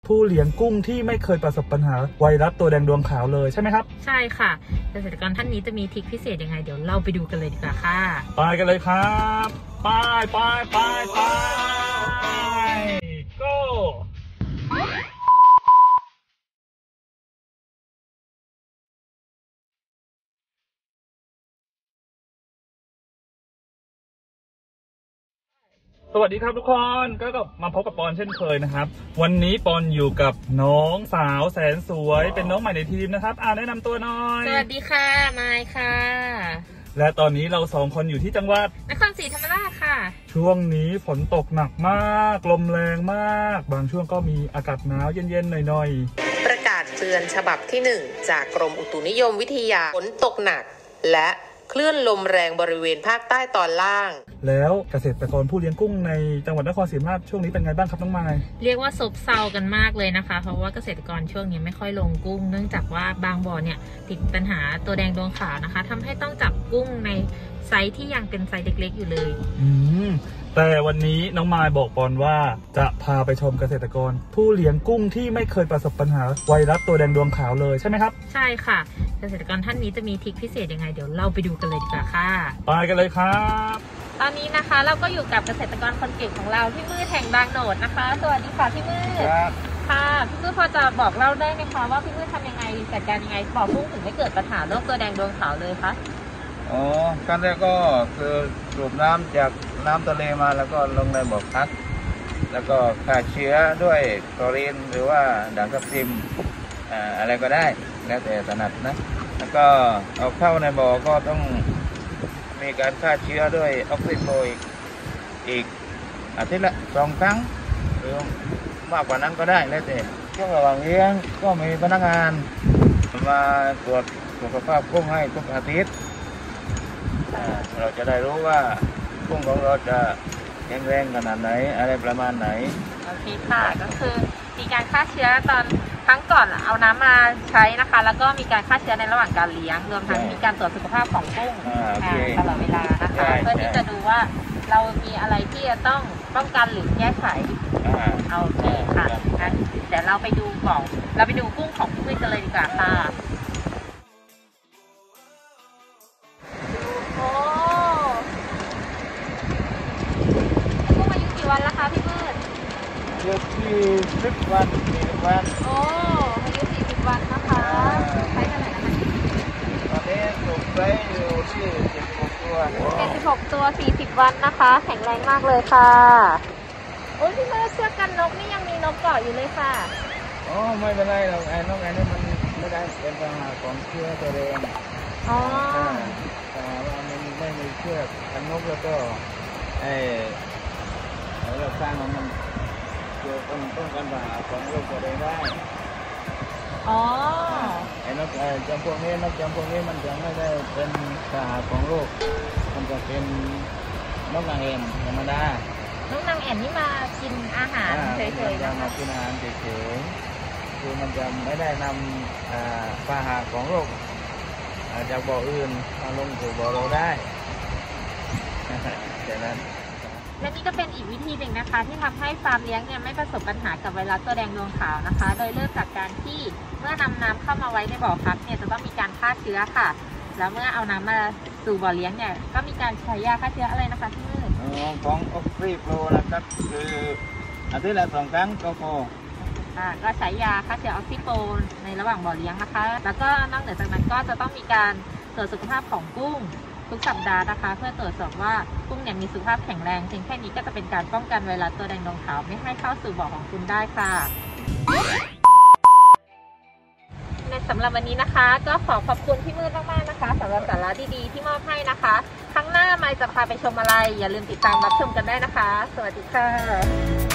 ผู้เลี้ยงกุ้งที่ไม่เคยประสบปัญหาไวรัสตัวแดงดวงขาวเลยใช่ไหมครับใช่ค่ะเกษตรกรท่านนี้จะมีทริคพิเศษยังไงเดี๋ยวเราไปดูกันเลยดีกว่าค่ะไปกันเลยครับไปgoสวัสดีครับทุกคนก็มาพบกับปอนเช่นเคยนะครับวันนี้ปอนอยู่กับน้องสาวแสนสวยเป็นน้องใหม่ในทีมนะครับแนะนำตัวหน่อยสวัสดีค่ะมายค่ะและตอนนี้เรา2คนอยู่ที่จังหวัดนครศรีธรรมราชค่ะช่วงนี้ฝนตกหนักมากลมแรงมากบางช่วงก็มีอากาศหนาวเย็นๆหน่อยๆประกาศเตือนฉบับที่1จากกรมอุตุนิยมวิทยาฝนตกหนักและคลื่นลมแรงบริเวณภาคใต้ตอนล่างแล้วเกษตรกรผู้เลี้ยงกุ้งในจังหวัดนครศรีธรรมราชช่วงนี้เป็นไงบ้างครับน้องไมค์เรียกว่าซบเซากันมากเลยนะคะเพราะว่าเกษตรกรช่วงนี้ไม่ค่อยลงกุ้งเนื่องจากว่าบางบ่อเนี่ยติดปัญหาตัวแดงดวงขาวนะคะทำให้ต้องจับกุ้งในไซส์ที่ยังเป็นไซส์เล็กๆอยู่เลยแต่วันนี้น้องไมค์บอกปอนว่าจะพาไปชมเกษตรกรผู้เลี้ยงกุ้งที่ไม่เคยประสบปัญหาไวรัสตัวแดงดวงขาวเลยใช่ไหมครับใช่ค่ะเกษตรกรท่านนี้จะมีทริคพิเศษยังไงเดี๋ยวเราไปดูกันเลยดีกว่าค่ะไปกันเลยครับตอนนี้นะคะเราก็อยู่กับเกษตรกรคนเก่งของเราพี่มืดแห่งบางโหนดนะคะสวัสดีค่ะพี่มืดค่ะพี่มืดพอจะบอกเล่าได้ไหมคะว่าพี่มืดทำยังไงจัดการยังไงบ่อกุ้งถึงไม่เกิดปัญหาโรคตัวแดงดวงขาวเลยคะขั้นแรกก็คือสูบน้ำจากน้ำทะเลมาแล้วก็ลงในบ่อพักแล้วก็ฆ่าเชื้อด้วยคลอรีนหรือว่าด่างทับทิมอะไรก็ได้แล้วแต่ถนัดนะแล้วก็เอาเข้าในบ่อก็ต้องมีการฆ่าเชื้อด้วยออกซิโฟอีกอาทิตย์ละ2 ครั้งหรือมากกว่านั้นก็ได้แล้วแต่ช่วงระหว่างเลี้ยงก็มีพนักงานมาตรวจสุขภาพกุ้งให้ทุกอาทิตย์เราจะได้รู้ว่ากุ้งของเราจะแข็งแรงขนาดไหนอะไรประมาณไหนโอเคค่ะก็คือมีการฆ่าเชื้อตอนครั้งก่อนเอาน้ำมาใช้นะคะแล้วก็มีการฆ่าเชื้อในระหว่างการเลี้ยงรวมทั้งมีการตรวจสุขภาพของกุ้งตลอดเวลานะคะเพื่อที่จะดูว่าเรามีอะไรที่จะต้องป้องกันหรือแก้ไขโอเคค่ะงั้นเดี๋ยวเราไปดูกุ้งของพี่มืดกันเลยดีกว่าค่ะวันละคะพี่มืดอายุ40 วันโอ้อายุ40 วันนะคะใช้กันไหนนะคะตอนนี้ถูกไซส์อยู่ที่76 ตัว 76 ตัว40 วันนะคะแข็งแรงมากเลยค่ะโอ้ยพี่มืดเสื้อกันนกนี่ยังมีนกเกาะอยู่เลยค่ะไม่เป็นไรหรอกนกนี่มันไม่ได้เป็นปัญหาของเชื้อตัวแดงแต่ว่ามันไม่มีเชื้อกันนกแล้วก็เราสร้างมันเกี่ยวกับป้องกันปัญหาของโรคตัวแดงได้นกจำพวกนี้มันจะไม่ได้เป็นปัญหาของโรคมันจะเป็นนกนางแอ่นธรรมดานกนางแอ่นนี่มากินอาหารเฉยๆจะมากินอาหารเฉยๆคือมันจะไม่ได้นำปัญหาของโรคจากบ่ออื่นมาลงสู่บ่อเราได้ดังนั้นและนี่ก็เป็นอีกวิธีหนึ่งนะคะที่ทำให้ฟาร์มเลี้ยงเนี่ยไม่ประสบปัญหากับไวรัสตัวแดงดวงขาวนะคะโดยเริ่มจากการที่เมื่อนำน้ำเข้ามาไว้ในบ่อพักเนี่ยจะต้องมีการฆ่าเชื้อค่ะแล้วเมื่อเอาน้ำมาสู่บ่อเลี้ยงเนี่ยก็มีการใช้ยาฆ่าเชื้ออะไรนะคะที่มืดของออกซิโฟนะครับคืออาทิตย์ละ2 ครั้งก็พอก็ใช้ยาฆ่าเชื้อออกซิโฟในระหว่างบ่อเลี้ยงนะคะแล้วก็นอกเหนือจากนั้นก็จะต้องมีการตรวจสุขภาพของกุ้งทุกสัปดาห์นะคะเพื่อตรวจสอบว่ากุ้งเนี่ยมีสุขภาพแข็งแรงเพียงแค่นี้ก็จะเป็นการป้องกันไวรัสตัวแดงดวงขาวไม่ให้เข้าสู่บ่อของคุณได้ค่ะในสำหรับวันนี้นะคะก็ขอบคุณพี่มืดมากๆนะคะสำหรับสาระดีๆที่มอบให้นะคะครั้งหน้าไมค์จะพาไปชมอะไรอย่าลืมติดตามรับชมกันได้นะคะสวัสดีค่ะ